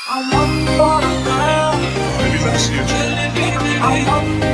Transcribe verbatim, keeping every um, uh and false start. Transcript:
I want for a girl. Maybe that's you. I want